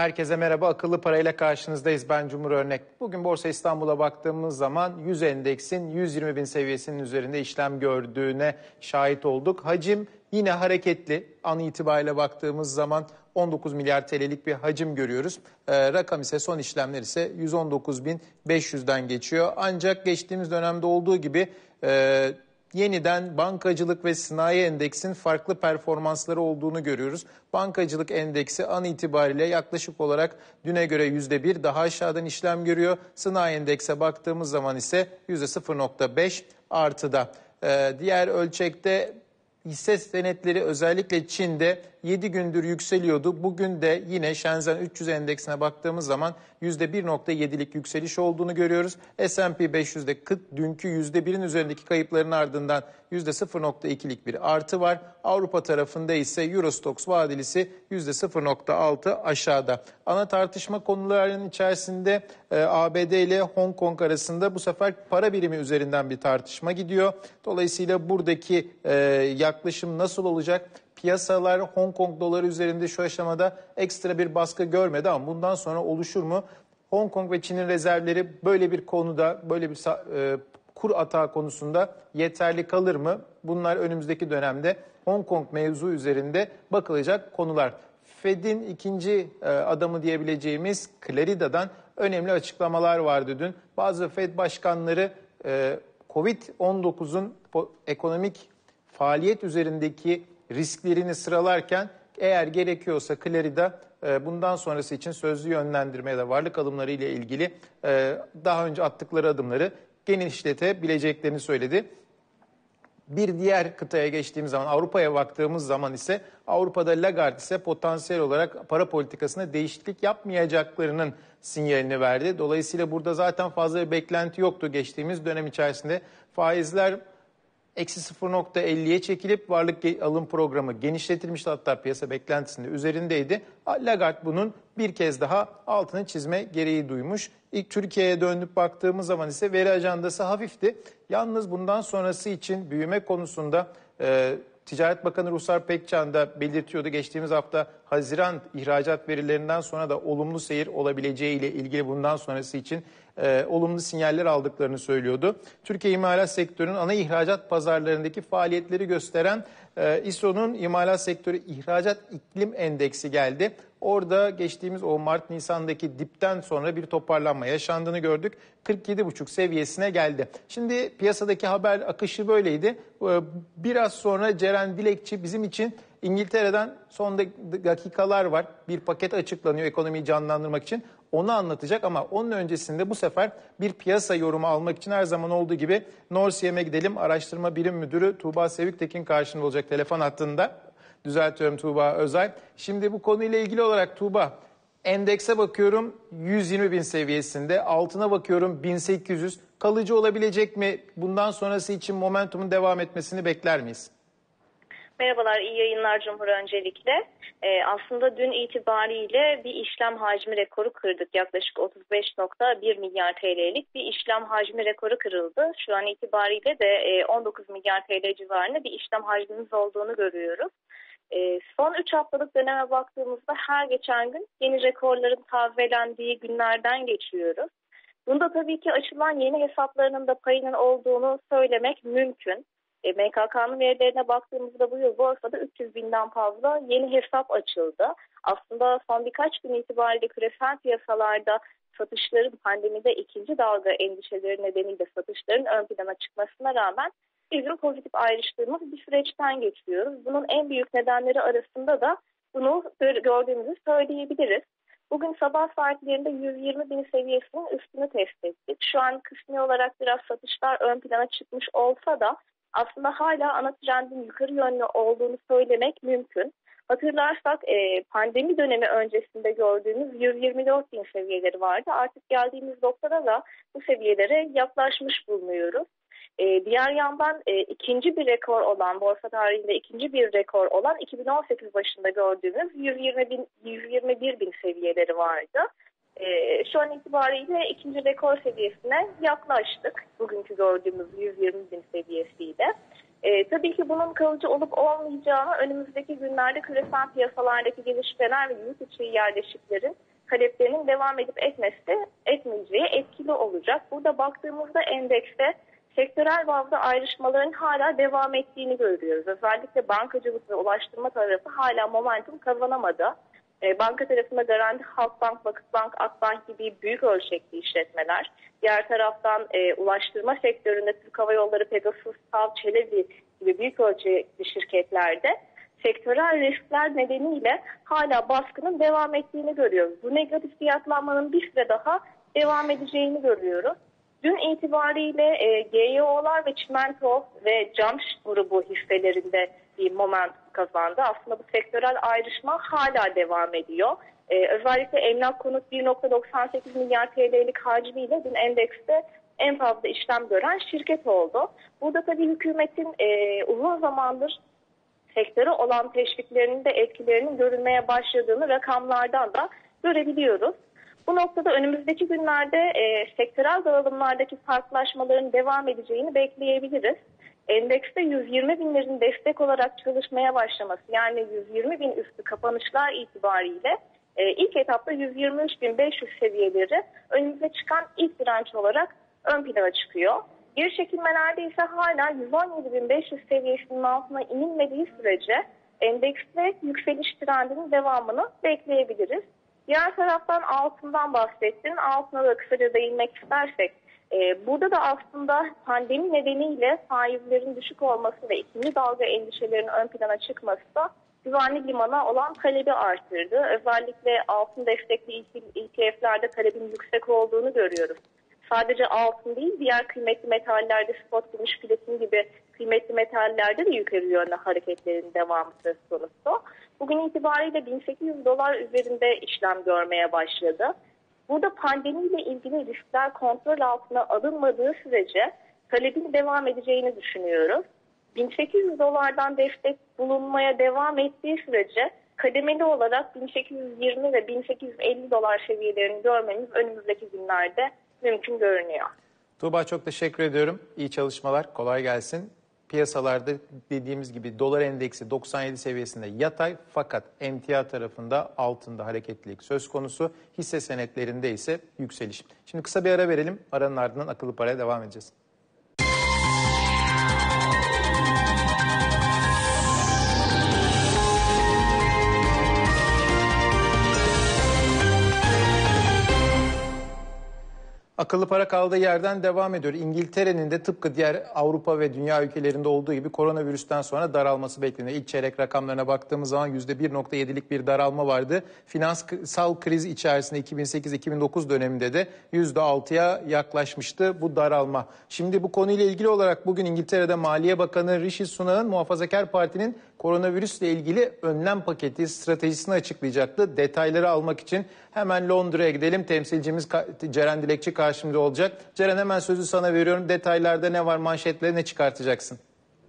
Herkese merhaba. Akıllı Parayla karşınızdayız. Ben Cumhur Örnek. Bugün Borsa İstanbul'a baktığımız zaman 100 endeksin 120 bin seviyesinin üzerinde işlem gördüğüne şahit olduk. Hacim yine hareketli. An itibariyle baktığımız zaman 19 milyar TL'lik bir hacim görüyoruz. Rakam ise son işlemler ise 119.500'den geçiyor. Ancak geçtiğimiz dönemde olduğu gibi yeniden bankacılık ve sanayi endeksin farklı performansları olduğunu görüyoruz. Bankacılık endeksi an itibariyle yaklaşık olarak düne göre %1 daha aşağıdan işlem görüyor. Sanayi endekse baktığımız zaman ise %0.5 artıda. Diğer ölçekte hisse senetleri özellikle Çin'de 7 gündür yükseliyordu. Bugün de yine Shenzhen 300 endeksine baktığımız zaman %1.7'lik yükseliş olduğunu görüyoruz. S&P 500'de dünkü %1'in üzerindeki kayıpların ardından %0.2'lik bir artı var. Avrupa tarafında ise Eurostoxx vadilisi %0.6 aşağıda. Ana tartışma konularının içerisinde ABD ile Hong Kong arasında bu sefer para birimi üzerinden bir tartışma gidiyor. Dolayısıyla buradaki yaklaşım nasıl olacak? Piyasalar Hong Kong doları üzerinde şu aşamada ekstra bir baskı görmedi ama bundan sonra oluşur mu? Hong Kong ve Çin'in rezervleri böyle bir konuda, böyle bir kur atağı konusunda yeterli kalır mı? Bunlar önümüzdeki dönemde Hong Kong mevzu üzerinde bakılacak konular. Fed'in ikinci adamı diyebileceğimiz Clarida'dan önemli açıklamalar vardı dün. Bazı Fed başkanları Covid-19'un ekonomik faaliyet üzerindeki risklerini sıralarken eğer gerekiyorsa Clarida bundan sonrası için sözlü yönlendirme ya da varlık alımları ile ilgili daha önce attıkları adımları genişletebileceklerini söyledi. Bir diğer kıtaya geçtiğimiz zaman Avrupa'ya baktığımız zaman ise Avrupa'da Lagarde ise potansiyel olarak para politikasına değişiklik yapmayacaklarının sinyalini verdi. Dolayısıyla burada zaten fazla bir beklenti yoktu geçtiğimiz dönem içerisinde. Faizler eksi 0.50'ye çekilip varlık alım programı genişletilmişti, hatta piyasa beklentisinde üzerindeydi. Lagarde bunun bir kez daha altını çizme gereği duymuş. İlk Türkiye'ye dönüp baktığımız zaman ise veri ajandası hafifti. Yalnız bundan sonrası için büyüme konusunda Ticaret Bakanı Ruslar Pekcan da belirtiyordu. Geçtiğimiz hafta Haziran ihracat verilerinden sonra da olumlu seyir olabileceği ile ilgili bundan sonrası için olumlu sinyaller aldıklarını söylüyordu. Türkiye imalat sektörünün ana ihracat pazarlarındaki faaliyetleri gösteren İSO'nun imalat sektörü ihracat iklim endeksi geldi. Orada geçtiğimiz o Mart-Nisan'daki dipten sonra bir toparlanma yaşandığını gördük. 47,5 seviyesine geldi. Şimdi piyasadaki haber akışı böyleydi. Biraz sonra Ceren Dilekçi bizim için İngiltere'den son dakikalar var. Bir paket açıklanıyor ekonomiyi canlandırmak için. Onu anlatacak ama onun öncesinde bu sefer bir piyasa yorumu almak için her zaman olduğu gibi Norsiyem'e gidelim. Araştırma Birim Müdürü Tuğba Seviktekin karşında olacak telefon hattında. Düzeltiyorum, Tuğba Özay. Şimdi bu konuyla ilgili olarak Tuğba, endekse bakıyorum 120 bin seviyesinde, altına bakıyorum 1800. Kalıcı olabilecek mi? Bundan sonrası için momentumun devam etmesini bekler miyiz? Merhabalar, iyi yayınlar Cumhur öncelikle. Aslında dün itibariyle bir işlem hacmi rekoru kırdık. Yaklaşık 35.1 milyar TL'lik bir işlem hacmi rekoru kırıldı. Şu an itibariyle de 19 milyar TL civarında bir işlem hacmimiz olduğunu görüyoruz. Son 3 haftalık döneme baktığımızda her geçen gün yeni rekorların tazelendiği günlerden geçiyoruz. Bunda tabii ki açılan yeni hesaplarının da payının olduğunu söylemek mümkün. MKK'nın verilerine baktığımızda bu yıl borsada 300 binden fazla yeni hesap açıldı. Aslında son birkaç gün itibariyle küresel piyasalarda satışların pandemide ikinci dalga endişeleri nedeniyle satışların ön plana çıkmasına rağmen bizim pozitif ayrıştığımız bir süreçten geçiyoruz. Bunun en büyük nedenleri arasında da bunu gördüğümüzü söyleyebiliriz. Bugün sabah saatlerinde 120 bin seviyesinin üstünü test ettik. Şu an kısmi olarak biraz satışlar ön plana çıkmış olsa da aslında hala ana trendin yukarı yönlü olduğunu söylemek mümkün. Hatırlarsak pandemi dönemi öncesinde gördüğümüz 124 bin seviyeleri vardı. Artık geldiğimiz noktada da bu seviyelere yaklaşmış bulunuyoruz. Diğer yandan ikinci bir rekor olan, borsa tarihinde ikinci bir rekor olan 2018 başında gördüğümüz 121 bin seviyeleri vardı. Şu an itibariyle ikinci rekor seviyesine yaklaştık. Bugünkü gördüğümüz 120 bin seviyesiyle. Tabii ki bunun kalıcı olup olmayacağını önümüzdeki günlerde küresel piyasalardaki gelişmeler ve yurt içi yerleşiklerin taleplerinin devam edip etmeyeceği etkili olacak. Burada baktığımızda endekste sektörel bazda ayrışmaların hala devam ettiğini görüyoruz. Özellikle bankacılık ve ulaştırma tarafı hala momentum kazanamadı. Banka tarafında Garanti, Halkbank, Vakıfbank, Akbank gibi büyük ölçekli işletmeler. Diğer taraftan ulaştırma sektöründe Türk Hava Yolları, Pegasus, TAV, Çelebi gibi büyük ölçekli şirketlerde sektörel riskler nedeniyle hala baskının devam ettiğini görüyoruz. Bu negatif fiyatlanmanın bir süre daha devam edeceğini görüyoruz. Dün itibariyle GYO'lar ve çimento ve cam grubu hisselerinde bir momentum kazandı. Aslında bu sektörel ayrışma hala devam ediyor. Özellikle emlak konut 1.98 milyar TL'lik hacmiyle dün endekste en fazla işlem gören şirket oldu. Burada tabii hükümetin uzun zamandır sektöre olan teşviklerinin de etkilerinin görülmeye başladığını rakamlardan da görebiliyoruz. Bu noktada önümüzdeki günlerde sektörel dağılımlardaki farklılaşmaların devam edeceğini bekleyebiliriz. Endekste 120 binlerin destek olarak çalışmaya başlaması, yani 120 bin üstü kapanışlar itibariyle ilk etapta 123.500 seviyeleri önümüze çıkan ilk direnç olarak ön plana çıkıyor. Geri çekilmelerde ise hala 117.500 seviyesinin altına inilmediği sürece endekste yükseliş trendinin devamını bekleyebiliriz. Diğer taraftan altından bahsettin. Altına da kısaca değinmek istersek, burada da aslında pandemi nedeniyle faizlerin düşük olması ve ikinci dalga endişelerinin ön plana çıkması da güvenli limana olan talebi arttırdı. Özellikle altın destekli ETF'lerde talebin yüksek olduğunu görüyoruz. Sadece altın değil, diğer kıymetli metallerde spot, gümüş, platin gibi kıymetli metallerde de yukarı yönlü hareketlerin devamı söz konusu. Bugün itibariyle 1800 dolar üzerinde işlem görmeye başladı. Burada pandemiyle ilgili riskler kontrol altına alınmadığı sürece talebin devam edeceğini düşünüyoruz. 1800 dolardan destek bulunmaya devam ettiği sürece kademeli olarak 1820 ve 1850 dolar seviyelerini görmemiz önümüzdeki günlerde mümkün görünüyor. Tuğba, çok teşekkür ediyorum. İyi çalışmalar, kolay gelsin. Piyasalarda dediğimiz gibi dolar endeksi 97 seviyesinde yatay, fakat emtia tarafında altında hareketlilik söz konusu. Hisse senetlerinde ise yükseliş. Şimdi kısa bir ara verelim. Aranın ardından akıllı paraya devam edeceğiz. Akıllı para kaldığı yerden devam ediyor. İngiltere'nin de tıpkı diğer Avrupa ve dünya ülkelerinde olduğu gibi koronavirüsten sonra daralması bekleniyor. İlk çeyrek rakamlarına baktığımız zaman %1.7'lik bir daralma vardı. Finansal kriz içerisinde 2008-2009 döneminde de %6'ya yaklaşmıştı bu daralma. Şimdi bu konuyla ilgili olarak bugün İngiltere'de Maliye Bakanı Rishi Sunak'ın Muhafazakar Parti'nin koronavirüsle ilgili önlem paketi stratejisini açıklayacaktı. Detayları almak için hemen Londra'ya gidelim. Temsilcimiz Ceren Dilekçi karşımda olacak. Ceren, hemen sözü sana veriyorum. Detaylarda ne var, manşetlere ne çıkartacaksın?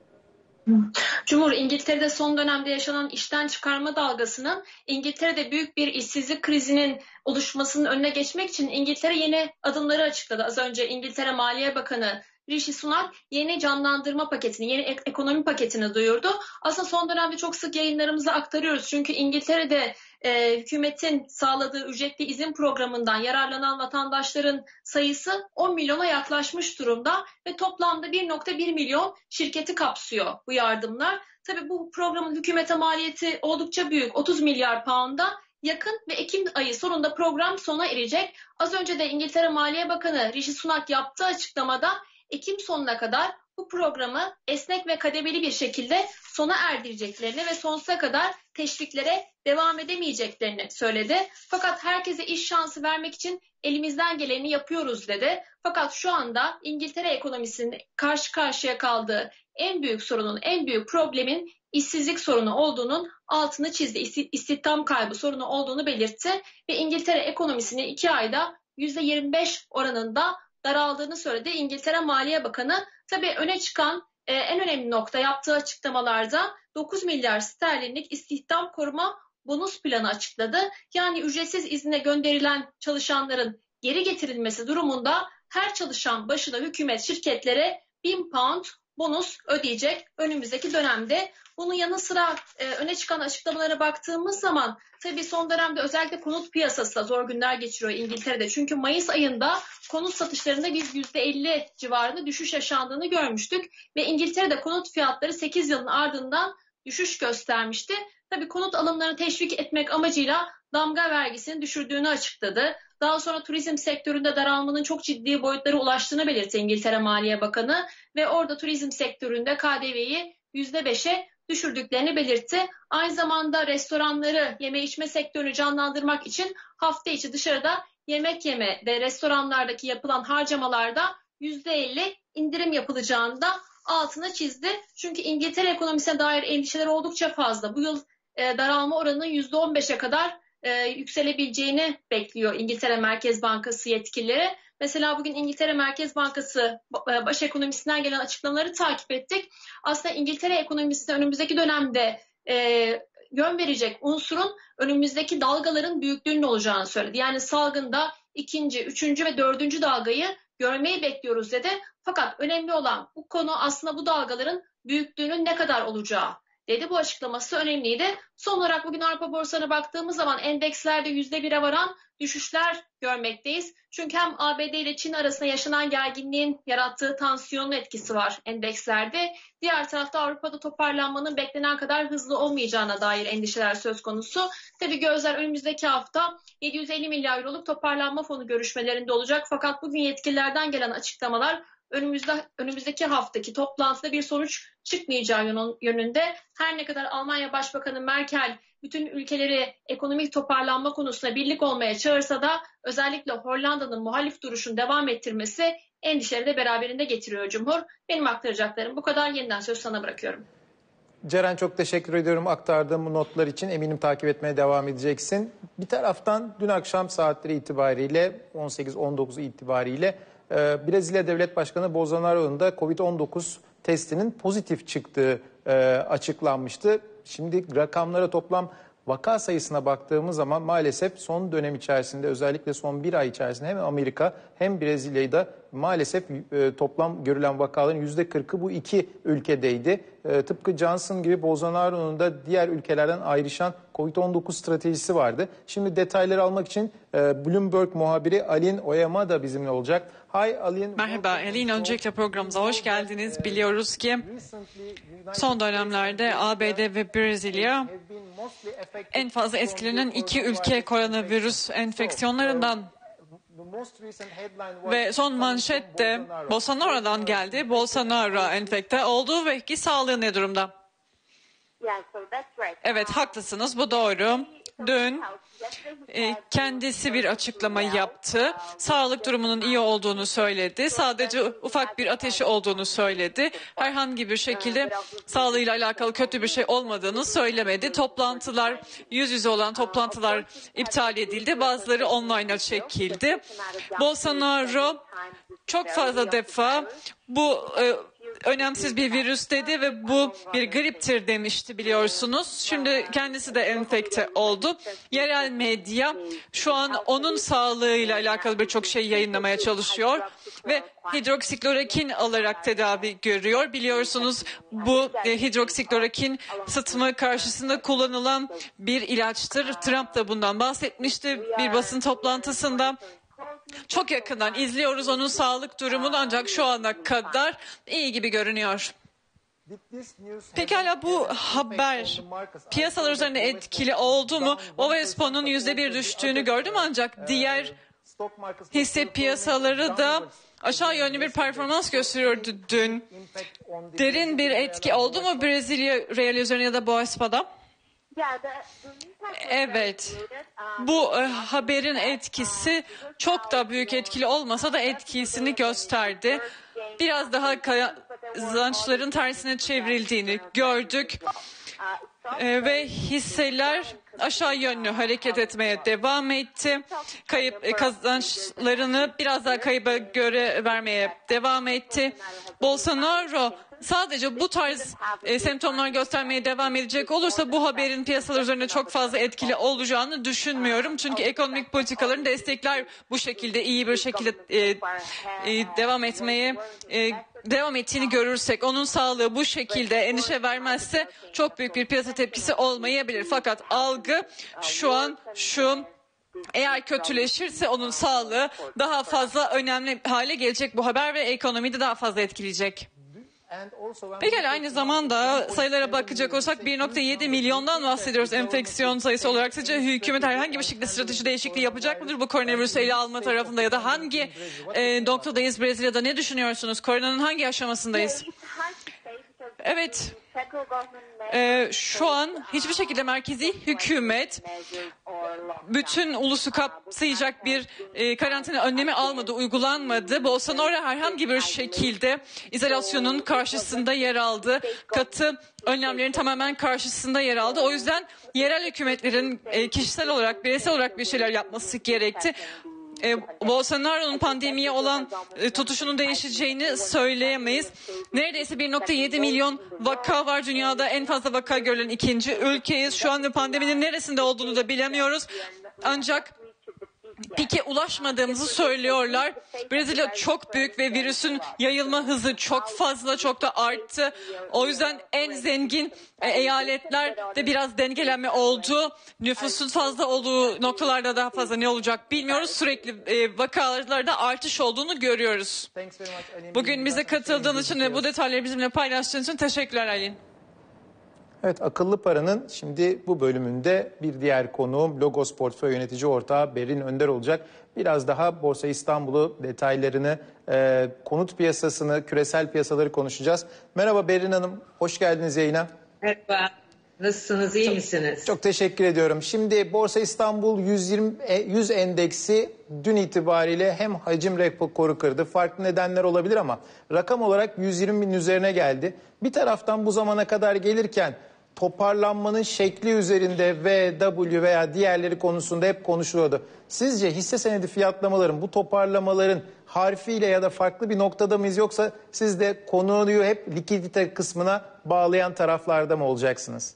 Cumhur, İngiltere'de son dönemde yaşanan işten çıkarma dalgasının İngiltere'de büyük bir işsizlik krizinin oluşmasının önüne geçmek için İngiltere yeni adımları açıkladı. Az önce İngiltere Maliye Bakanı Rishi Sunak yeni canlandırma paketini, yeni ekonomi paketini duyurdu. Aslında son dönemde çok sık yayınlarımızda aktarıyoruz. Çünkü İngiltere'de hükümetin sağladığı ücretli izin programından yararlanan vatandaşların sayısı 10 milyona yaklaşmış durumda ve toplamda 1.1 milyon şirketi kapsıyor bu yardımlar. Tabii bu programın hükümete maliyeti oldukça büyük, 30 milyar pound'a yakın ve Ekim ayı sonunda program sona erecek. Az önce de İngiltere Maliye Bakanı Rishi Sunak yaptığı açıklamada Ekim sonuna kadar bu programı esnek ve kademeli bir şekilde sona erdireceklerini ve sonsuza kadar teşviklere devam edemeyeceklerini söyledi. Fakat herkese iş şansı vermek için elimizden geleni yapıyoruz dedi. Fakat şu anda İngiltere ekonomisinin karşı karşıya kaldığı en büyük sorunun, en büyük problemin işsizlik sorunu olduğunun altını çizdi. İstihdam kaybı sorunu olduğunu belirtti ve İngiltere ekonomisinin 2 ayda %25 oranında daraldığını söyledi İngiltere Maliye Bakanı. Tabii öne çıkan en önemli nokta yaptığı açıklamalarda 9 milyar sterlinlik istihdam koruma bonus planı açıkladı. Yani ücretsiz izne gönderilen çalışanların geri getirilmesi durumunda her çalışan başına hükümet şirketlere 1000 pound bonus ödeyecek önümüzdeki dönemde. Bunun yanı sıra öne çıkan açıklamalara baktığımız zaman tabii son dönemde özellikle konut piyasası da zor günler geçiriyor İngiltere'de. Çünkü Mayıs ayında konut satışlarında biz %50 civarında düşüş yaşandığını görmüştük. Ve İngiltere'de konut fiyatları 8 yılın ardından düşüş göstermişti. Tabii konut alımlarını teşvik etmek amacıyla damga vergisini düşürdüğünü açıkladı. Daha sonra turizm sektöründe daralmanın çok ciddi boyutlara ulaştığını belirtti İngiltere Maliye Bakanı ve orada turizm sektöründe KDV'yi %5'e düşürdüklerini belirtti. Aynı zamanda restoranları, yeme içme sektörünü canlandırmak için hafta içi dışarıda yemek yeme ve restoranlardaki yapılan harcamalarda %50 indirim yapılacağını da altına çizdi. Çünkü İngiltere ekonomisine dair endişeler oldukça fazla. Bu yıl daralma oranının %15'e kadar yükselebileceğini bekliyor İngiltere Merkez Bankası yetkilileri. Mesela bugün İngiltere Merkez Bankası baş ekonomisinden gelen açıklamaları takip ettik. Aslında İngiltere ekonomisine önümüzdeki dönemde yön verecek unsurun önümüzdeki dalgaların büyüklüğünün olacağını söyledi. Yani salgında 2., 3. ve 4. dalgayı görmeyi bekliyoruz dedi. Fakat önemli olan bu konu aslında bu dalgaların büyüklüğünün ne kadar olacağı dedi. Bu açıklaması önemliydi. Son olarak bugün Avrupa borsalarına baktığımız zaman endekslerde %1'e varan düşüşler görmekteyiz. Çünkü hem ABD ile Çin arasında yaşanan gerginliğin yarattığı tansiyonlu etkisi var endekslerde. Diğer tarafta Avrupa'da toparlanmanın beklenen kadar hızlı olmayacağına dair endişeler söz konusu. Tabii gözler önümüzdeki hafta 750 milyar euroluk toparlanma fonu görüşmelerinde olacak. Fakat bugün yetkililerden gelen açıklamalar önümüzdeki haftaki toplantıda bir sonuç çıkmayacağı yönünde. Her ne kadar Almanya Başbakanı Merkel bütün ülkeleri ekonomik toparlanma konusunda birlik olmaya çağırsa da özellikle Hollanda'nın muhalif duruşunu devam ettirmesi endişeleri de beraberinde getiriyor Cumhur. Benim aktaracaklarım bu kadar. Yeniden söz sana bırakıyorum. Ceren, çok teşekkür ediyorum aktardığım bu notlar için. Eminim takip etmeye devam edeceksin. Bir taraftan dün akşam saatleri itibariyle 18-19 itibariyle Brezilya Devlet Başkanı Bolsonaro'nun da Covid-19 testinin pozitif çıktığı açıklanmıştı. Şimdi rakamlara, toplam vaka sayısına baktığımız zaman maalesef son dönem içerisinde, özellikle son bir ay içerisinde hem Amerika hem Brezilya'da maalesef toplam görülen vakaların %40'ı bu iki ülkedeydi. Tıpkı Johnson gibi Bolsonaro'nun da diğer ülkelerden ayrışan Covid-19 stratejisi vardı. Şimdi detayları almak için Bloomberg muhabiri Alin Oyama da bizimle olacak. Hi Alin. Merhaba Alin, öncelikle programımıza hoş geldiniz. Biliyoruz ki son dönemlerde ABD ve Brezilya en fazla etkilenen iki ülke koronavirüs enfeksiyonlarından. Ve son manşet de Bolsonaro'dan geldi. Bolsonaro enfekte oldu ve ki sağlığı ne durumda? Evet, haklısınız, bu doğru. Dün kendisi bir açıklama yaptı. Sağlık durumunun iyi olduğunu söyledi. Sadece ufak bir ateşi olduğunu söyledi. Herhangi bir şekilde sağlığıyla alakalı kötü bir şey olmadığını söylemedi. Toplantılar, yüz yüze olan toplantılar iptal edildi. Bazıları online'a çekildi. Bolsonaro çok fazla defa bu önemsiz bir virüs dedi ve bu bir griptir demişti, biliyorsunuz. Şimdi kendisi de enfekte oldu. Yerel medya şu an onun sağlığıyla alakalı birçok şey yayınlamaya çalışıyor ve hidroksiklorokin alarak tedavi görüyor. Biliyorsunuz bu hidroksiklorokin sıtma karşısında kullanılan bir ilaçtır. Trump da bundan bahsetmişti bir basın toplantısında. Çok yakından izliyoruz onun sağlık durumunu, ancak şu ana kadar iyi gibi görünüyor. Pekala, bu haber piyasalar üzerine etkili oldu mu? Bovespo'nun %1 düştüğünü gördüm, ancak diğer hisse piyasaları da aşağı yönlü bir performans gösteriyordu dün. Derin bir etki oldu mu Brezilya Real üzerine ya da Bovespo'da? Evet, bu haberin etkisi çok da büyük etkili olmasa da etkisini gösterdi. Biraz daha kazançların tersine çevrildiğini gördük ve hisseler aşağı yönlü hareket etmeye devam etti. Kazançlarını biraz daha kayıba göre vermeye devam etti. Bolsonaro sadece bu tarz semptomlar göstermeye devam edecek olursa bu haberin piyasalar üzerinde çok fazla etkili olacağını düşünmüyorum. Çünkü ekonomik politikaların destekler bu şekilde iyi bir şekilde devam ettiğini görürsek, onun sağlığı bu şekilde endişe vermezse çok büyük bir piyasa tepkisi olmayabilir. Fakat algı şu an eğer kötüleşirse onun sağlığı daha fazla önemli hale gelecek bu haber ve ekonomiyi de daha fazla etkileyecek. Peki aynı zamanda sayılara bakacak olursak 1.7 milyondan bahsediyoruz enfeksiyon sayısı olarak. Sizce hükümet herhangi bir şekilde strateji değişikliği yapacak mıdır bu koronavirüsü ele alma tarafında ya da hangi noktadayız Brezilya'da, ne düşünüyorsunuz? Koronanın hangi aşamasındayız? Evet, şu an hiçbir şekilde merkezi hükümet bütün ulusu kapsayacak bir karantina önlemi almadı, uygulanmadı. Bolsonaro herhangi bir şekilde izolasyonun karşısında yer aldı. Katı önlemlerin tamamen karşısında yer aldı. O yüzden yerel hükümetlerin kişisel olarak, bireysel olarak bir şeyler yapması gerekti. Bolsonaro'nun pandemiye olan tutuşunun değişeceğini söyleyemeyiz. Neredeyse 1.7 milyon vaka var dünyada. En fazla vaka görülen ikinci ülkeyiz. Şu anda pandeminin neresinde olduğunu da bilemiyoruz. Ancak pike ulaşmadığımızı söylüyorlar. Brezilya çok büyük ve virüsün yayılma hızı çok fazla, çok da arttı. O yüzden en zengin eyaletlerde biraz dengelenme oldu. Nüfusun fazla olduğu noktalarda daha fazla ne olacak bilmiyoruz. Sürekli vakalarda artış olduğunu görüyoruz. Bugün bize katıldığın için ve bu detayları bizimle paylaştığın için teşekkürler Aylin. Evet, akıllı paranın şimdi bu bölümünde bir diğer konuğum Logos Portföy Yönetici Ortağı Berrin Önder olacak. Biraz daha Borsa İstanbul'u, detaylarını, konut piyasasını, küresel piyasaları konuşacağız. Merhaba Berrin Hanım, hoş geldiniz yayına. Merhaba, nasılsınız, iyi misiniz? Çok teşekkür ediyorum. Şimdi Borsa İstanbul 100 endeksi dün itibariyle hem hacim rekoru kırdı. Farklı nedenler olabilir ama rakam olarak 120 bin üzerine geldi. Bir taraftan bu zamana kadar gelirken toparlanmanın şekli üzerinde VW veya diğerleri konusunda hep konuşuluyordu. Sizce hisse senedi fiyatlamaların, bu toparlamaların harfiyle ya da farklı bir noktada mıyız, yoksa siz de konuyu hep likidite kısmına bağlayan taraflarda mı olacaksınız?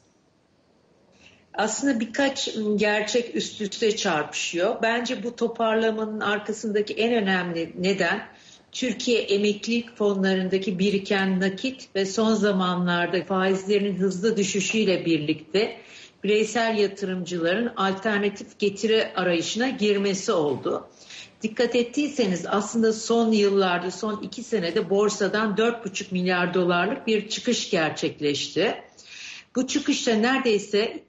Aslında birkaç gerçek üst üste çarpışıyor. Bence bu toparlamanın arkasındaki en önemli neden Türkiye emeklilik fonlarındaki biriken nakit ve son zamanlarda faizlerin hızlı düşüşüyle birlikte bireysel yatırımcıların alternatif getiri arayışına girmesi oldu. Dikkat ettiyseniz aslında son yıllarda, son 2 senede borsadan 4,5 milyar dolarlık bir çıkış gerçekleşti. Bu çıkışta neredeyse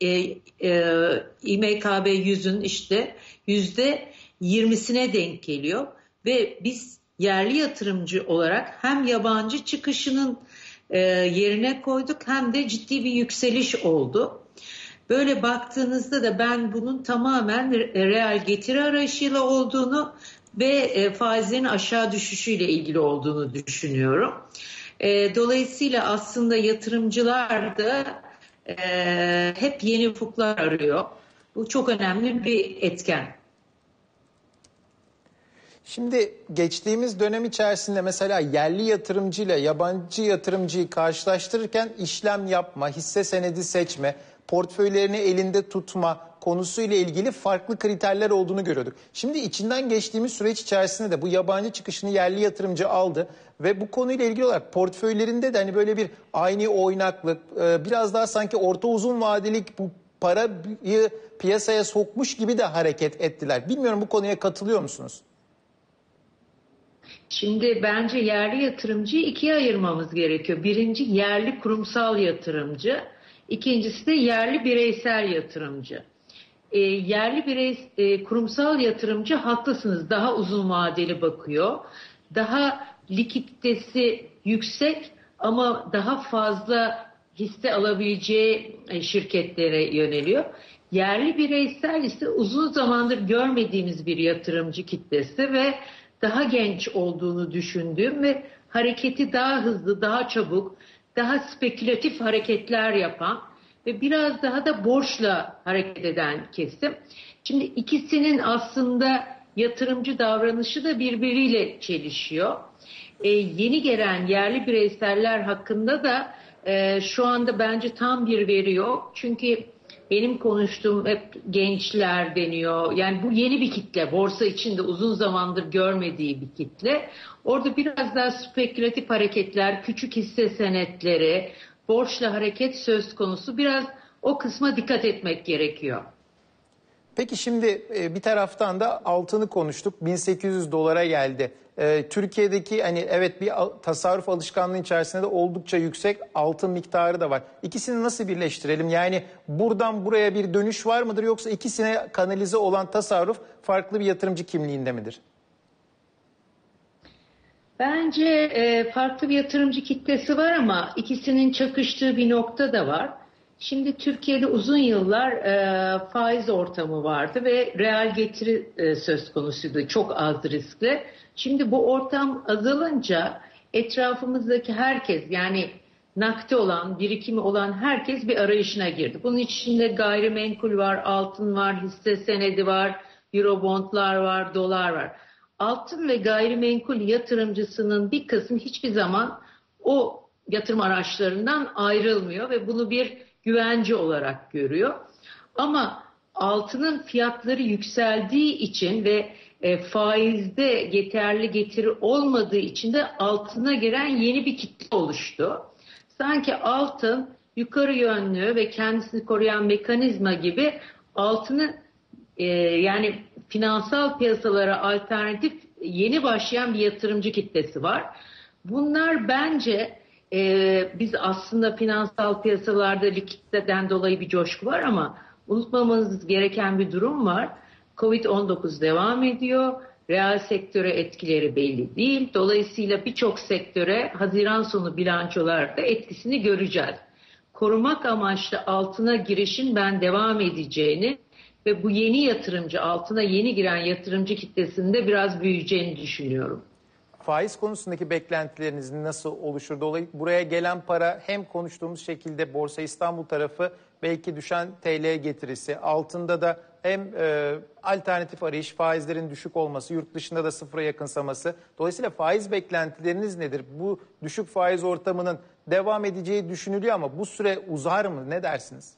İMKB 100'ün işte %20'sine denk geliyor ve biz yerli yatırımcı olarak hem yabancı çıkışının yerine koyduk hem de ciddi bir yükseliş oldu. Böyle baktığınızda da ben bunun tamamen reel getiri arayışıyla olduğunu ve faizlerin aşağı düşüşüyle ilgili olduğunu düşünüyorum. Dolayısıyla aslında yatırımcılar da hep yeni ufuklar arıyor. Bu çok önemli bir etken. Şimdi geçtiğimiz dönem içerisinde mesela yerli yatırımcıyla yabancı yatırımcıyı karşılaştırırken işlem yapma, hisse senedi seçme, portföylerini elinde tutma konusuyla ilgili farklı kriterler olduğunu görüyorduk. Şimdi içinden geçtiğimiz süreç içerisinde de bu yabancı çıkışını yerli yatırımcı aldı ve bu konuyla ilgili olarak portföylerinde de hani böyle bir aynı oynaklık, biraz daha sanki orta uzun vadelik bu parayı piyasaya sokmuş gibi de hareket ettiler. Bilmiyorum, bu konuya katılıyor musunuz? Şimdi bence yerli yatırımcıyı ikiye ayırmamız gerekiyor. Birinci yerli kurumsal yatırımcı, ikincisi de yerli bireysel yatırımcı. Kurumsal yatırımcı haklısınız, daha uzun vadeli bakıyor. Daha likiditesi yüksek ama daha fazla hisse alabileceği şirketlere yöneliyor. Yerli bireysel ise uzun zamandır görmediğimiz bir yatırımcı kitlesi ve daha genç olduğunu düşündüğüm ve hareketi daha hızlı, daha çabuk, daha spekülatif hareketler yapan ve biraz daha da borçla hareket eden kesim. Şimdi ikisinin aslında yatırımcı davranışı da birbiriyle çelişiyor. Yeni gelen yerli bireyseller hakkında da şu anda bence tam bir veri yok. Çünkü benim konuştuğum hep gençler deniyor. Yani bu yeni bir kitle. Borsa içinde uzun zamandır görmediği bir kitle. Orada biraz daha spekülatif hareketler, küçük hisse senetleri, borçla hareket söz konusu. Biraz o kısma dikkat etmek gerekiyor. Peki şimdi bir taraftan da altını konuştuk. 1800 dolara geldi. Türkiye'deki hani evet bir tasarruf alışkanlığı içerisinde de oldukça yüksek altın miktarı da var. İkisini nasıl birleştirelim? Yani buradan buraya bir dönüş var mıdır yoksa ikisine kanalize olan tasarruf farklı bir yatırımcı kimliğinde midir? Bence farklı bir yatırımcı kitlesi var ama ikisinin çakıştığı bir nokta da var. Şimdi Türkiye'de uzun yıllar faiz ortamı vardı ve reel getiri söz konusuydu. Çok az riskli. Şimdi bu ortam azalınca etrafımızdaki herkes, yani nakdi olan, birikimi olan herkes bir arayışına girdi. Bunun içinde gayrimenkul var, altın var, hisse senedi var, eurobondlar var, dolar var. Altın ve gayrimenkul yatırımcısının bir kısmı hiçbir zaman o yatırım araçlarından ayrılmıyor ve bunu bir güvence olarak görüyor. Ama altının fiyatları yükseldiği için ve faizde yeterli getiri olmadığı için de altına giren yeni bir kitle oluştu. Sanki altın yukarı yönlü ve kendisini koruyan mekanizma gibi altını yani finansal piyasalara alternatif yeni başlayan bir yatırımcı kitlesi var. Bunlar bence biz aslında finansal piyasalarda likiditeden dolayı bir coşku var ama unutmamamız gereken bir durum var. Covid-19 devam ediyor. Reel sektöre etkileri belli değil. Dolayısıyla birçok sektöre Haziran sonu bilançolarda etkisini göreceğiz. Korumak amaçlı altına girişin ben devam edeceğini ve bu yeni yatırımcı, altına yeni giren yatırımcı kitlesinde biraz büyüyeceğini düşünüyorum. Faiz konusundaki beklentileriniz nasıl oluşur? Dolayısıyla buraya gelen para hem konuştuğumuz şekilde Borsa İstanbul tarafı belki düşen TL getirisi, altında da hem alternatif arayış, faizlerin düşük olması, yurt dışında da sıfıra yakınsaması. Dolayısıyla faiz beklentileriniz nedir? Bu düşük faiz ortamının devam edeceği düşünülüyor ama bu süre uzar mı? Ne dersiniz?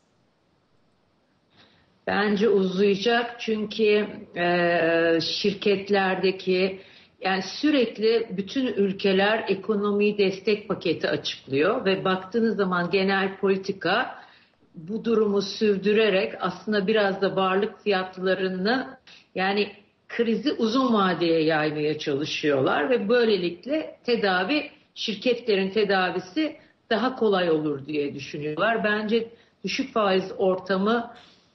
Bence uzayacak çünkü şirketlerdeki yani sürekli bütün ülkeler ekonomiyi destek paketi açıklıyor ve baktığınız zaman genel politika bu durumu sürdürerek aslında biraz da varlık fiyatlarını yani krizi uzun vadeye yaymaya çalışıyorlar ve böylelikle şirketlerin tedavisi daha kolay olur diye düşünüyorlar. Bence düşük faiz ortamı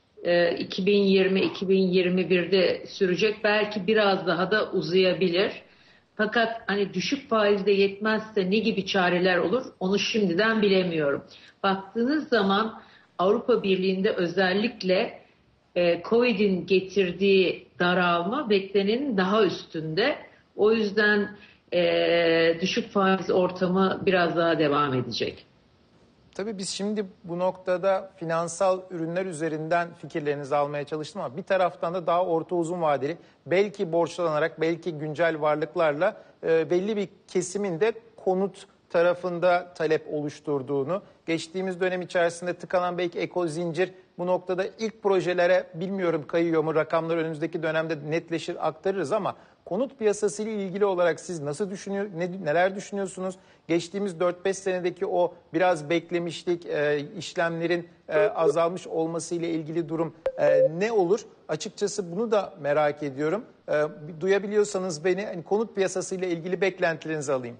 2020-2021'de sürecek. Belki biraz daha da uzayabilir. Fakat hani düşük faizde yetmezse ne gibi çareler olur onu şimdiden bilemiyorum. Baktığınız zaman Avrupa Birliği'nde özellikle Covid'in getirdiği daralma beklenenin daha üstünde. O yüzden düşük faiz ortamı biraz daha devam edecek. Tabii biz şimdi bu noktada finansal ürünler üzerinden fikirlerinizi almaya çalıştım ama bir taraftan da daha orta uzun vadeli belki borçlanarak belki güncel varlıklarla belli bir kesimin de konut tarafında talep oluşturduğunu, geçtiğimiz dönem içerisinde tıkanan belki zincir bu noktada ilk projelere bilmiyorum kayıyor mu, rakamlar önümüzdeki dönemde netleşir aktarırız ama konut piyasası ile ilgili olarak siz nasıl neler düşünüyorsunuz? Geçtiğimiz 4-5 senedeki o biraz beklemişlik, işlemlerin azalmış olması ile ilgili durum ne olur? Açıkçası bunu da merak ediyorum. Duyabiliyorsanız beni hani konut piyasası ile ilgili beklentilerinizi alayım.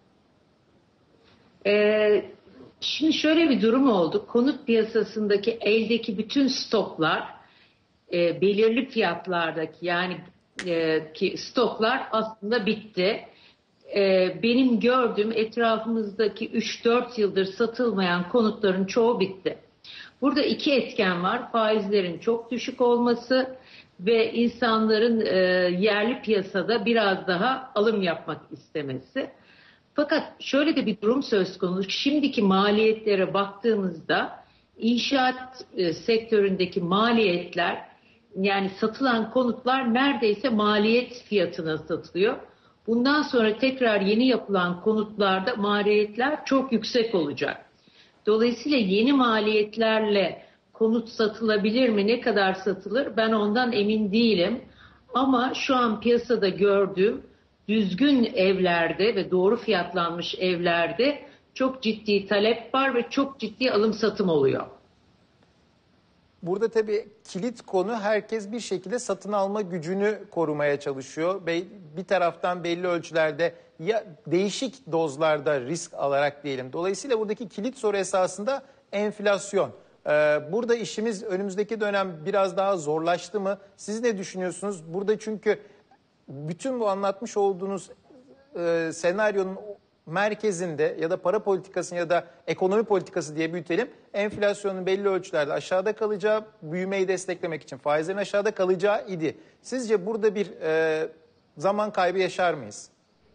Şimdi şöyle bir durum oldu. Konut piyasasındaki eldeki bütün stoklar belirli fiyatlardaki yani ki stoklar aslında bitti. Benim gördüğüm etrafımızdaki 3-4 yıldır satılmayan konutların çoğu bitti. Burada iki etken var. Faizlerin çok düşük olması ve insanların yerli piyasada biraz daha alım yapmak istemesi. Fakat şöyle de bir durum söz konusu. Şimdiki maliyetlere baktığımızda inşaat sektöründeki maliyetler yani satılan konutlar neredeyse maliyet fiyatına satılıyor. Bundan sonra tekrar yeni yapılan konutlarda maliyetler çok yüksek olacak. Dolayısıyla yeni maliyetlerle konut satılabilir mi? Ne kadar satılır? Ben ondan emin değilim. Ama şu an piyasada gördüğüm düzgün evlerde ve doğru fiyatlanmış evlerde çok ciddi talep var ve çok ciddi alım satım oluyor. Burada tabii kilit konu, herkes bir şekilde satın alma gücünü korumaya çalışıyor. Bir taraftan belli ölçülerde ya değişik dozlarda risk alarak diyelim. Dolayısıyla buradaki kilit soru esasında enflasyon. Burada işimiz önümüzdeki dönem biraz daha zorlaştı mı? Siz ne düşünüyorsunuz? Burada çünkü bütün bu anlatmış olduğunuz senaryonun merkezinde ya da para politikası ya da ekonomi politikası diye büyütelim, enflasyonun belli ölçülerde aşağıda kalacağı, büyümeyi desteklemek için faizlerin aşağıda kalacağı idi. Sizce burada bir zaman kaybı yaşar mıyız?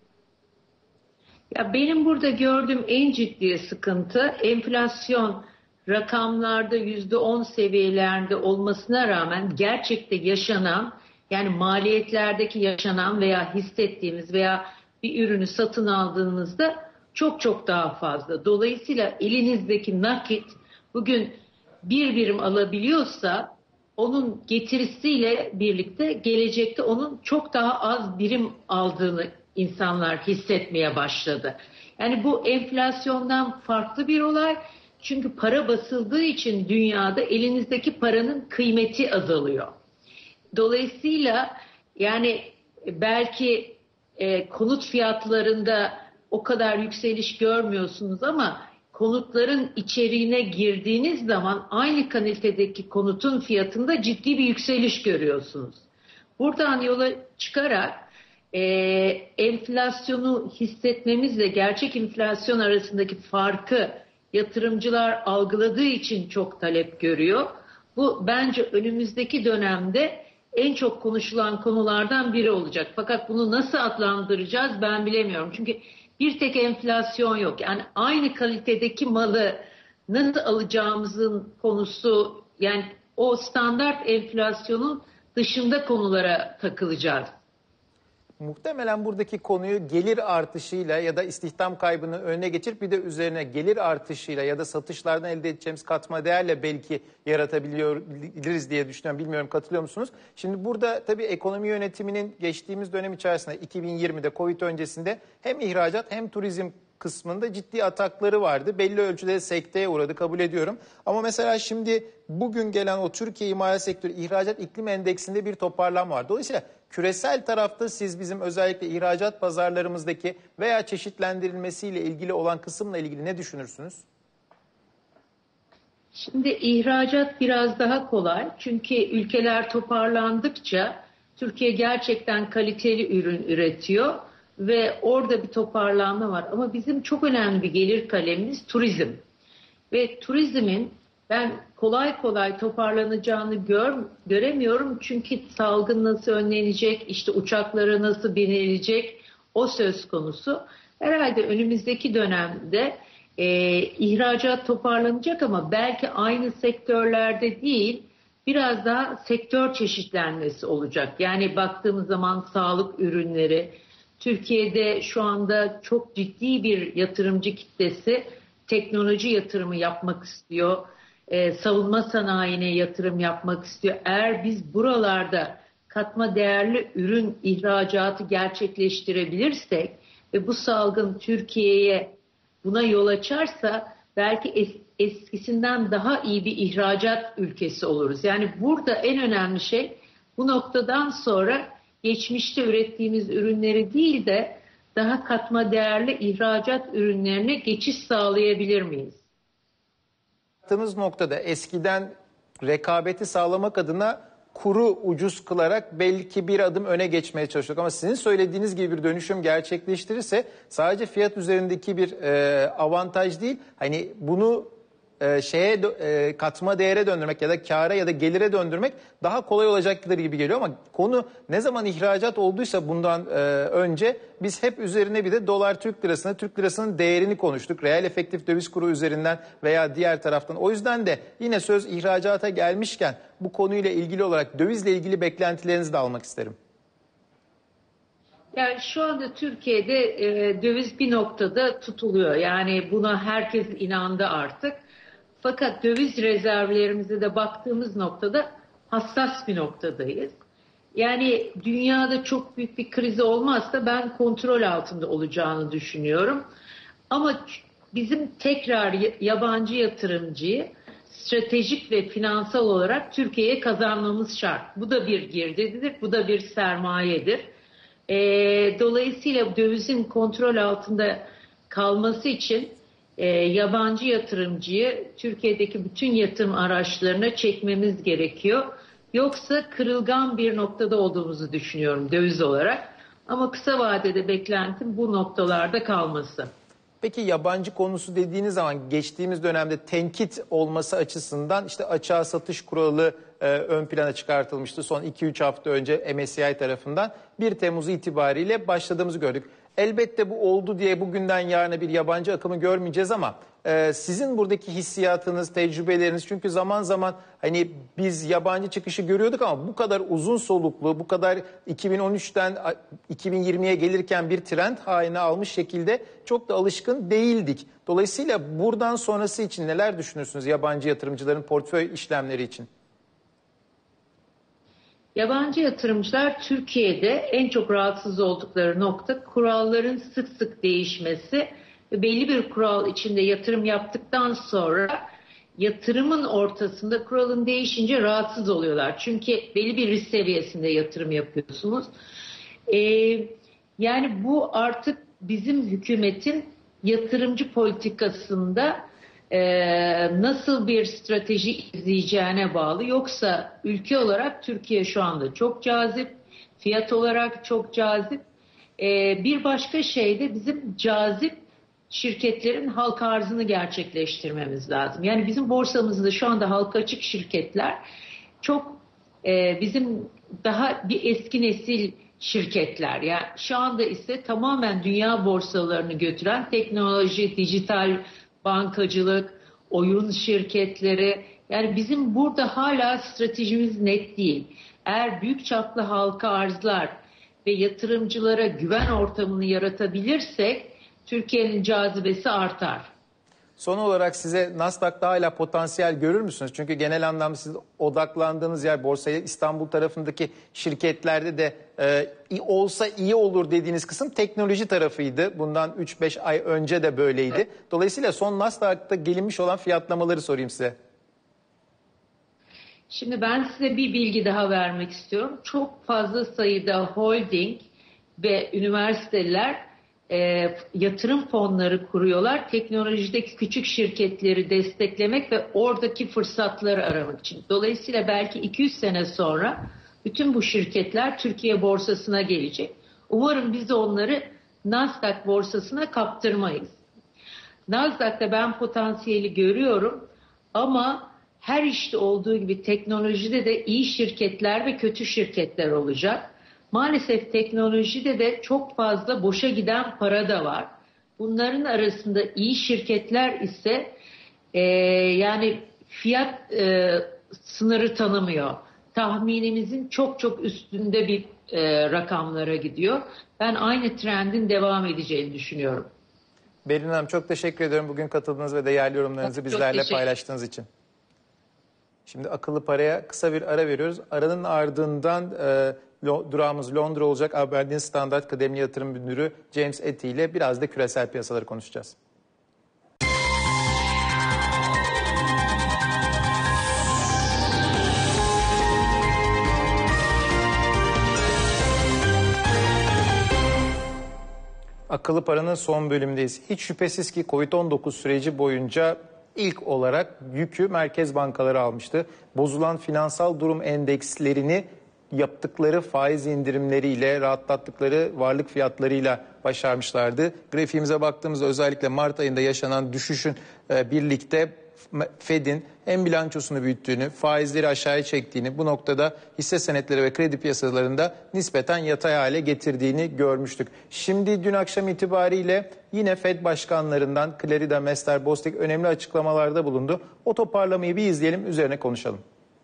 Ya benim burada gördüğüm en ciddi sıkıntı enflasyon rakamlarda %10 seviyelerinde olmasına rağmen gerçekte yaşanan, yani maliyetlerdeki yaşanan veya hissettiğimiz veya bir ürünü satın aldığınızda çok çok daha fazla. Dolayısıyla elinizdeki nakit bugün bir birim alabiliyorsa onun getirisiyle birlikte gelecekte onun çok daha az birim aldığını insanlar hissetmeye başladı. Yani bu enflasyondan farklı bir olay. Çünkü para basıldığı için dünyada elinizdeki paranın kıymeti azalıyor. Dolayısıyla yani belki konut fiyatlarında o kadar yükseliş görmüyorsunuz ama konutların içeriğine girdiğiniz zaman aynı kalitedeki konutun fiyatında ciddi bir yükseliş görüyorsunuz. Buradan yola çıkarak enflasyonu hissetmemizle gerçek enflasyon arasındaki farkı yatırımcılar algıladığı için çok talep görüyor. Bu bence önümüzdeki dönemde en çok konuşulan konulardan biri olacak. Fakat bunu nasıl adlandıracağız ben bilemiyorum. Çünkü bir tek enflasyon yok. Yani aynı kalitedeki malı nasıl alacağımızın konusu, yani o standart enflasyonun dışında konulara takılacağız. Muhtemelen buradaki konuyu gelir artışıyla ya da istihdam kaybını önüne geçirip bir de üzerine gelir artışıyla ya da satışlardan elde edeceğimiz katma değerle belki yaratabiliriz diye düşünüyorum. Bilmiyorum, katılıyor musunuz? Şimdi burada tabii ekonomi yönetiminin geçtiğimiz dönem içerisinde 2020'de Covid öncesinde hem ihracat hem turizm kısmında ciddi atakları vardı. Belli ölçüde sekteye uğradı, kabul ediyorum. Ama mesela şimdi bugün gelen o Türkiye İmalat Sektörü İhracat İklim Endeksinde bir toparlanma var. Dolayısıyla küresel tarafta siz bizim özellikle ihracat pazarlarımızdaki veya çeşitlendirilmesiyle ilgili olan kısımla ilgili ne düşünürsünüz? Şimdi ihracat biraz daha kolay. Çünkü ülkeler toparlandıkça Türkiye gerçekten kaliteli ürün üretiyor ve orada bir toparlanma var. Ama bizim çok önemli bir gelir kalemimiz turizm. Ve turizmin ben kolay kolay toparlanacağını göremiyorum. Çünkü salgın nasıl önlenecek, işte uçaklara nasıl binilecek, o söz konusu. Herhalde önümüzdeki dönemde ihracat toparlanacak ama belki aynı sektörlerde değil, biraz daha sektör çeşitlenmesi olacak. Yani baktığımız zaman sağlık ürünleri, Türkiye'de şu anda çok ciddi bir yatırımcı kitlesi teknoloji yatırımı yapmak istiyor. Savunma sanayine yatırım yapmak istiyor. Eğer biz buralarda katma değerli ürün ihracatı gerçekleştirebilirsek ve bu salgın Türkiye'ye buna yol açarsa belki eskisinden daha iyi bir ihracat ülkesi oluruz. Yani burada en önemli şey bu noktadan sonra geçmişte ürettiğimiz ürünleri değil de daha katma değerli ihracat ürünlerine geçiş sağlayabilir miyiz? Baktığımız noktada eskiden rekabeti sağlamak adına kuru ucuz kılarak belki bir adım öne geçmeye çalışıyorduk. Ama sizin söylediğiniz gibi bir dönüşüm gerçekleştirirse sadece fiyat üzerindeki bir avantaj değil, hani bunu katma değere döndürmek ya da kâra ya da gelire döndürmek daha kolay olacaktır gibi geliyor ama konu ne zaman ihracat olduysa bundan önce biz hep üzerine bir de dolar Türk lirasını, Türk lirasının değerini konuştuk. Reel efektif döviz kuru üzerinden veya diğer taraftan. O yüzden de yine söz ihracata gelmişken bu konuyla ilgili olarak dövizle ilgili beklentilerinizi de almak isterim. Yani şu anda Türkiye'de döviz bir noktada tutuluyor. Yani buna herkes inandı artık. Fakat döviz rezervlerimize de baktığımız noktada hassas bir noktadayız. Yani dünyada çok büyük bir kriz olmazsa ben kontrol altında olacağını düşünüyorum. Ama bizim tekrar yabancı yatırımcıyı stratejik ve finansal olarak Türkiye'ye kazanmamız şart. Bu da bir girdidir, bu da bir sermayedir. Dolayısıyla dövizin kontrol altında kalması için yabancı yatırımcıyı Türkiye'deki bütün yatırım araçlarına çekmemiz gerekiyor. Yoksa kırılgan bir noktada olduğumuzu düşünüyorum döviz olarak. Ama kısa vadede beklentim bu noktalarda kalması. Peki yabancı konusu dediğiniz zaman geçtiğimiz dönemde tenkit olması açısından işte açığa satış kuralı ön plana çıkartılmıştı. Son 2-3 hafta önce MSCI tarafından 1 Temmuz itibariyle başladığımızı gördük. Elbette bu oldu diye bugünden yarına bir yabancı akımı görmeyeceğiz ama sizin buradaki hissiyatınız, tecrübeleriniz çünkü zaman zaman hani biz yabancı çıkışı görüyorduk ama bu kadar uzun soluklu, bu kadar 2013'ten 2020'ye gelirken bir trend haline almış şekilde çok da alışkın değildik. Dolayısıyla buradan sonrası için neler düşünürsünüz yabancı yatırımcıların portföy işlemleri için? Yabancı yatırımcılar Türkiye'de en çok rahatsız oldukları nokta kuralların sık sık değişmesi ve belli bir kural içinde yatırım yaptıktan sonra yatırımın ortasında kuralın değişince rahatsız oluyorlar. Çünkü belli bir risk seviyesinde yatırım yapıyorsunuz. Yani bu artık bizim hükümetin yatırımcı politikasında nasıl bir strateji izleyeceğine bağlı. Yoksa ülke olarak Türkiye şu anda çok cazip, fiyat olarak çok cazip. Bir başka şey de bizim cazip şirketlerin halka arzını gerçekleştirmemiz lazım. Yani bizim borsamızda şu anda halka açık şirketler çok bizim daha bir eski nesil şirketler. Yani şu anda ise tamamen dünya borsalarını götüren teknoloji, dijital bankacılık, oyun şirketleri. Yani bizim burada hala stratejimiz net değil. Eğer büyük çaplı halka arzlar ve yatırımcılara güven ortamını yaratabilirsek Türkiye'nin cazibesi artar. Son olarak size Nasdaq'ta hala potansiyel görür müsünüz? Çünkü genel anlamda siz odaklandığınız yer borsaya İstanbul tarafındaki şirketlerde de olsa iyi olur dediğiniz kısım teknoloji tarafıydı. Bundan 3-5 ay önce de böyleydi. Dolayısıyla son Nasdaq'ta gelinmiş olan fiyatlamaları sorayım size. Şimdi ben size bir bilgi daha vermek istiyorum. Çok fazla sayıda holding ve üniversiteler yatırım fonları kuruyorlar. Teknolojideki küçük şirketleri desteklemek ve oradaki fırsatları aramak için. Dolayısıyla belki 200 sene sonra bütün bu şirketler Türkiye borsasına gelecek. Umarım biz de onları Nasdaq borsasına kaptırmayız. Nasdaq'ta ben potansiyeli görüyorum ama her işte olduğu gibi teknolojide de iyi şirketler ve kötü şirketler olacak. Maalesef teknolojide de çok fazla boşa giden para da var. Bunların arasında iyi şirketler ise yani fiyat sınırı tanımıyor. Tahminimizin çok çok üstünde bir rakamlara gidiyor. Ben aynı trendin devam edeceğini düşünüyorum. Berin Hanım çok teşekkür ediyorum bugün katıldığınız ve değerli yorumlarınızı bizlerle paylaştığınız için. Şimdi akıllı paraya kısa bir ara veriyoruz. Aranın ardından durağımız Londra olacak. Aberdeen Standard Kıdemli Yatırım Müdürü James Etty ile biraz da küresel piyasaları konuşacağız. Akıllı paranın son bölümündeyiz. Hiç şüphesiz ki Covid-19 süreci boyunca ilk olarak yükü merkez bankaları almıştı. Bozulan finansal durum endekslerini yaptıkları faiz indirimleriyle, rahatlattıkları varlık fiyatlarıyla başarmışlardı. Grafiğimize baktığımızda özellikle Mart ayında yaşanan düşüşün birlikte Fed'in hem bilançosunu büyüttüğünü, faizleri aşağıya çektiğini, bu noktada hisse senetleri ve kredi piyasalarında nispeten yatay hale getirdiğini görmüştük. Şimdi dün akşam itibariyle yine Fed başkanlarından Clarida, Mester, Bostic önemli açıklamalarda bulundu. O toparlamayı bir izleyelim, üzerine konuşalım.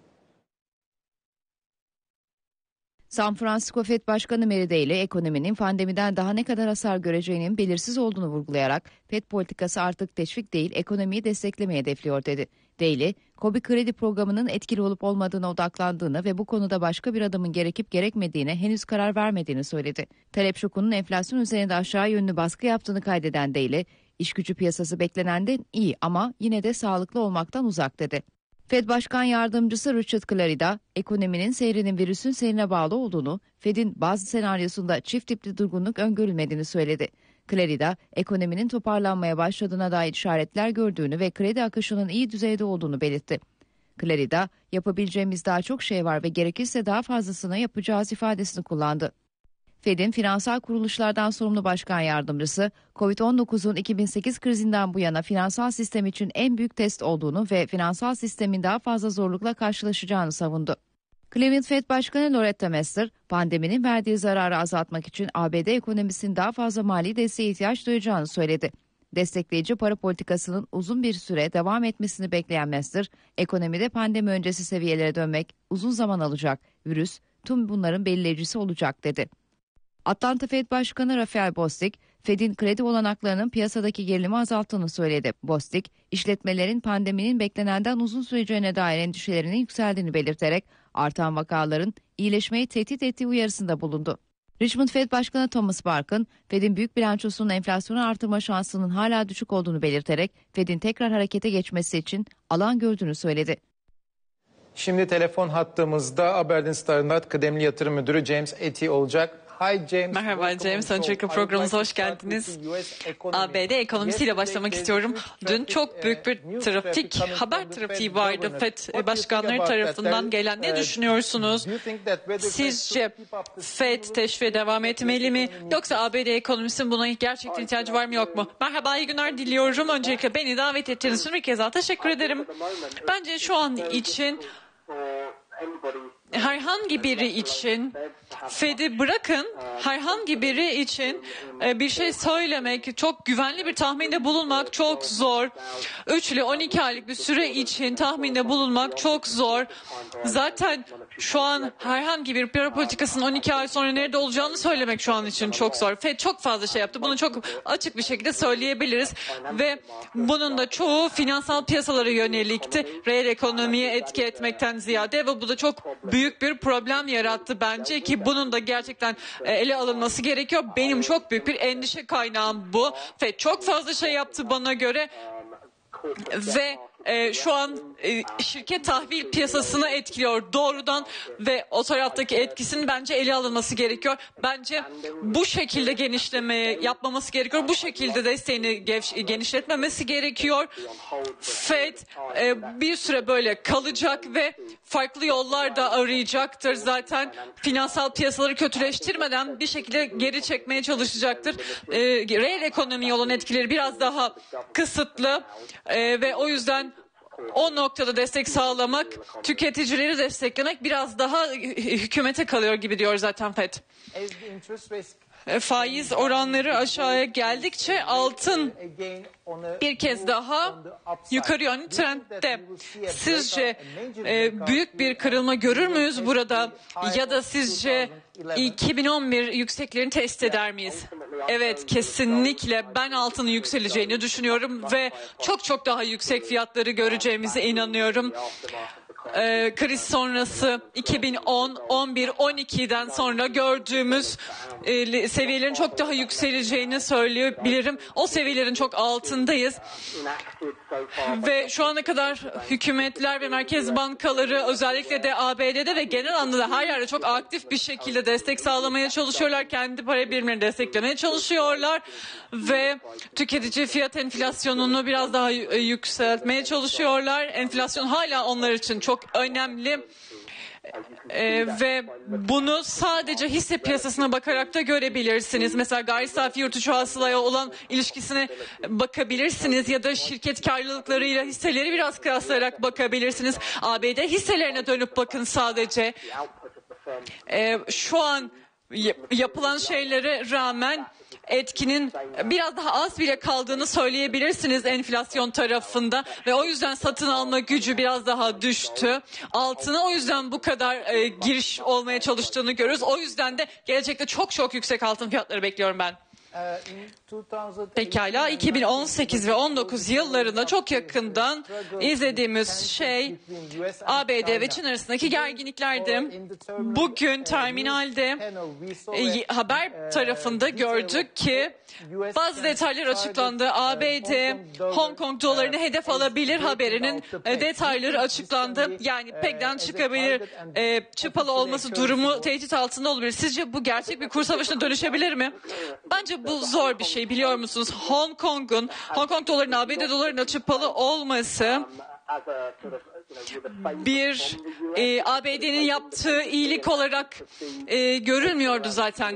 San Francisco Fed Başkanı Mary Daly, ekonominin pandemiden daha ne kadar hasar göreceğinin belirsiz olduğunu vurgulayarak Fed politikası artık teşvik değil, ekonomiyi desteklemeyi hedefliyor dedi. Daly, KOBİ kredi programının etkili olup olmadığına odaklandığını ve bu konuda başka bir adımın gerekip gerekmediğine henüz karar vermediğini söyledi. Talep şokunun enflasyon üzerinde aşağı yönlü baskı yaptığını kaydeden Daly, iş gücü piyasası beklenenden iyi ama yine de sağlıklı olmaktan uzak dedi. Fed Başkan Yardımcısı Richard Clarida, ekonominin seyrinin virüsün seyrine bağlı olduğunu, Fed'in bazı senaryosunda çift tipli durgunluk öngörülmediğini söyledi. Clarida, ekonominin toparlanmaya başladığına dair işaretler gördüğünü ve kredi akışının iyi düzeyde olduğunu belirtti. Clarida, yapabileceğimiz daha çok şey var ve gerekirse daha fazlasını yapacağız ifadesini kullandı. Fed'in finansal kuruluşlardan sorumlu başkan yardımcısı, Covid-19'un 2008 krizinden bu yana finansal sistem için en büyük test olduğunu ve finansal sistemin daha fazla zorlukla karşılaşacağını savundu. Cleveland Fed Başkanı Loretta Mester, pandeminin verdiği zararı azaltmak için ABD ekonomisinin daha fazla mali desteğe ihtiyaç duyacağını söyledi. Destekleyici para politikasının uzun bir süre devam etmesini bekleyen Mester, ekonomide pandemi öncesi seviyelere dönmek uzun zaman alacak, virüs tüm bunların belirleyicisi olacak dedi. Atlanta Fed Başkanı Raphael Bostic, Fed'in kredi olanaklarının piyasadaki gerilimi azalttığını söyledi. Bostic, işletmelerin pandeminin beklenenden uzun süreceğine dair endişelerinin yükseldiğini belirterek artan vakaların iyileşmeyi tehdit ettiği uyarısında bulundu. Richmond Fed Başkanı Thomas Barkın, Fed'in büyük bilançosunun enflasyonu artırma şansının hala düşük olduğunu belirterek Fed'in tekrar harekete geçmesi için alan gördüğünü söyledi. Şimdi telefon hattımızda Aberdeen Star'ın kıdemli yatırım müdürü James Etty olacak. Hi James. Merhaba James, öncelikle programımıza hoş geldiniz. ABD ekonomisiyle başlamak istiyorum. Dün çok büyük bir haber trafiği vardı FED başkanları tarafından gelen. Ne düşünüyorsunuz? Sizce FED teşviğe devam etmeli mi? Yoksa ABD ekonomisinin buna gerçekten ihtiyacı var mı yok mu? Merhaba, iyi günler diliyorum. Öncelikle beni davet ettiğiniz için bir kez daha teşekkür ederim. Bence şu an için herhangi biri için Fed'i bırakın, herhangi biri için bir şey söylemek, çok güvenli bir tahminde bulunmak çok zor. 3 ile 12 aylık bir süre için tahminde bulunmak çok zor. Zaten şu an herhangi bir para politikasının 12 ay sonra nerede olacağını söylemek şu an için çok zor. Fed çok fazla şey yaptı. Bunu çok açık bir şekilde söyleyebiliriz. Ve bunun da çoğu finansal piyasalara yönelikti. Reel ekonomiye etki etmekten ziyade ve bu da çok büyük bir problem yarattı bence ki bunun da gerçekten ele alınması gerekiyor. Benim çok büyük bir endişe kaynağım bu. Fed çok fazla şey yaptı bana göre ve şu an şirket tahvil piyasasını etkiliyor doğrudan ve o taraftaki etkisinin bence ele alınması gerekiyor. Bence bu şekilde genişlemeye yapmaması gerekiyor. Bu şekilde desteğini genişletmemesi gerekiyor. Fed bir süre böyle kalacak ve farklı yollar da arayacaktır. Zaten finansal piyasaları kötüleştirmeden bir şekilde geri çekmeye çalışacaktır. Reel ekonomiye olan etkileri biraz daha kısıtlı ve o yüzden o noktada destek sağlamak, tüketicileri desteklemek biraz daha hükümete kalıyor gibi diyor zaten FED. Faiz oranları aşağıya geldikçe altın bir kez daha yukarı yönlü trendde. Sizce büyük bir kırılma görür müyüz burada ya da sizce 2011 yükseklerini test eder miyiz? Evet, kesinlikle ben altının yükseleceğini düşünüyorum ve çok daha yüksek fiyatları göreceğimize inanıyorum. Kriz sonrası 2010, 11, 12'den sonra gördüğümüz seviyelerin çok daha yükseleceğini söyleyebilirim. O seviyelerin çok altındayız. Ve şu ana kadar hükümetler ve merkez bankaları özellikle de ABD'de ve genel anlamda her yerde çok aktif bir şekilde destek sağlamaya çalışıyorlar. Kendi para birimlerini desteklemeye çalışıyorlar ve tüketici fiyat enflasyonunu biraz daha yükseltmeye çalışıyorlar. Enflasyon hala onlar için çok önemli. Ve bunu sadece hisse piyasasına bakarak da görebilirsiniz. Mesela gayri safi yurt içi hasılaya olan ilişkisine bakabilirsiniz ya da şirket karlılıklarıyla hisseleri biraz kıyaslayarak bakabilirsiniz. ABD hisselerine dönüp bakın sadece. Şu an yapılan şeylere rağmen etkinin biraz daha az bile kaldığını söyleyebilirsiniz enflasyon tarafında ve o yüzden satın alma gücü biraz daha düştü. Altına o yüzden bu kadar giriş olmaya çalıştığını görüyoruz. O yüzden de gelecekte çok yüksek altın fiyatları bekliyorum ben. Pekala, 2018 ve 19 yıllarında çok yakından izlediğimiz şey ABD ve Çin arasındaki gerginliklerdi. Bugün terminalde haber tarafında gördük ki bazı detaylar açıklandı. ABD Hong Kong dolarını hedef alabilir haberinin detayları açıklandı. Yani pekten çıkabilir, çıpalı olması durumu tehdit altında olabilir. Sizce bu gerçek bir kur savaşına dönüşebilir mi? Bence bu zor bir şey, biliyor musunuz? Hong Kong dolarının ABD dolarına çıpalı olması bir ABD'nin yaptığı iyilik olarak görülmüyordu zaten.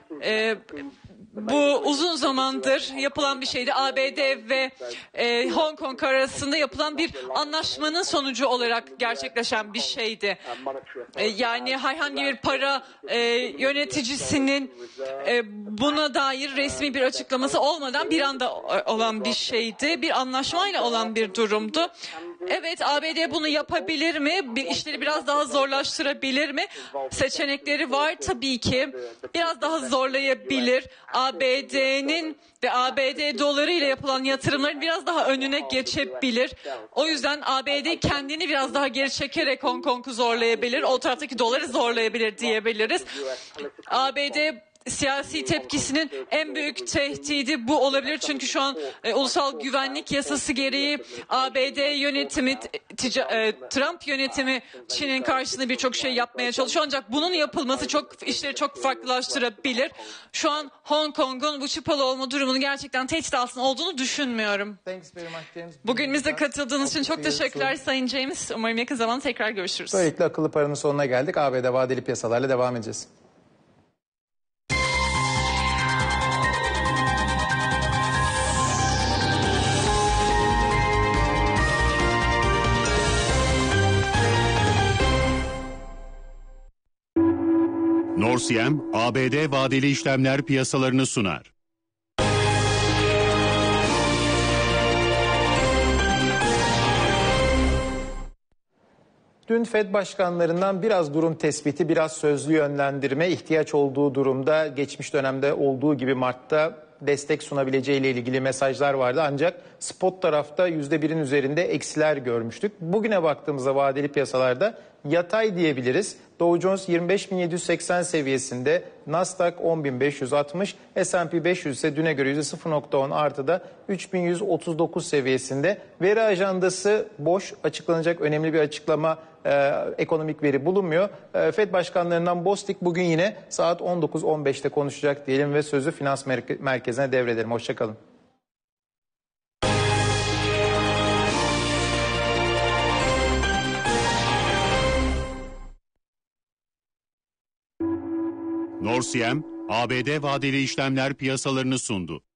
Bu uzun zamandır yapılan bir şeydi. ABD ve Hong Kong arasında yapılan bir anlaşmanın sonucu olarak gerçekleşen bir şeydi. Yani herhangi bir para yöneticisinin buna dair resmi bir açıklaması olmadan bir anda olan bir şeydi. Bir anlaşmayla olan bir durumdu. Evet, ABD bunu yapabilir mi? İşleri biraz daha zorlaştırabilir mi? Seçenekleri var tabii ki. Biraz daha zorlayabilir. ABD'nin ve ABD doları ile yapılan yatırımların biraz daha önüne geçebilir. O yüzden ABD kendini biraz daha geri çekerek Hong Kong'u zorlayabilir. O taraftaki doları zorlayabilir diyebiliriz. ABD siyasi tepkisinin en büyük tehdidi bu olabilir. Çünkü şu an ulusal güvenlik yasası gereği ABD yönetimi, Trump yönetimi Çin'in karşısında birçok şey yapmaya çalışıyor. Ancak bunun yapılması işleri çok farklılaştırabilir. Şu an Hong Kong'un bu çıpalı olma durumunun gerçekten tehdit altında olduğunu düşünmüyorum. Bugün bize katıldığınız için çok teşekkürler Sayın James. Umarım yakın zamanda tekrar görüşürüz. Böylelikle akıllı paranın sonuna geldik. ABD vadeli piyasalarla devam edeceğiz. Norsiyem, ABD vadeli işlemler piyasalarını sunar. Dün FED başkanlarından biraz durum tespiti, biraz sözlü yönlendirme ihtiyaç olduğu durumda geçmiş dönemde olduğu gibi Mart'ta destek sunabileceği ile ilgili mesajlar vardı. Ancak spot tarafta %1'in üzerinde eksiler görmüştük. Bugüne baktığımızda vadeli piyasalarda yatay diyebiliriz. Dow Jones 25.780 seviyesinde, Nasdaq 10.560, S&P 500 ise düne göre %0.10 artıda 3.139 seviyesinde. Veri ajandası boş, açıklanacak önemli bir açıklama, ekonomik veri bulunmuyor. FED başkanlarından Bostic bugün yine saat 19.15'te konuşacak diyelim ve sözü finans merkezine devredelim. Hoşçakalın. Norsiyem, ABD vadeli işlemler piyasalarını sundu.